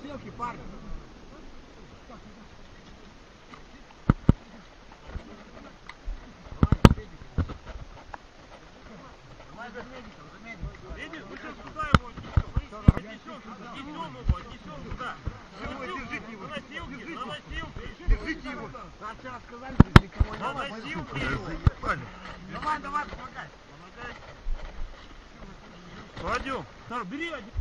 носилки, парни. Давай за медиком, за медиком. Видишь, мы сейчас туда его отнесем туда. Держите его. На носилки. Держите его. Нам вчера сказали, что никого не На надо. носилки его. Давай, давай, помогай. Пойдем. Бери один.